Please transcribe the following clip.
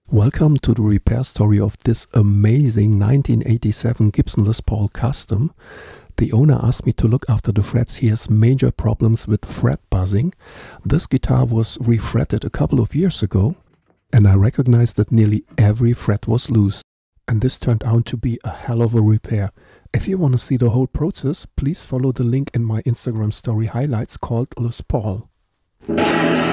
Welcome to the repair story of this amazing 1987 Gibson Les Paul Custom. The owner asked me to look after the frets. He has major problems with fret buzzing. This guitar was refretted a couple of years ago, and I recognized that nearly every fret was loose. And this turned out to be a hell of a repair. If you want to see the whole process, please follow the link in my Instagram story highlights called Les Paul.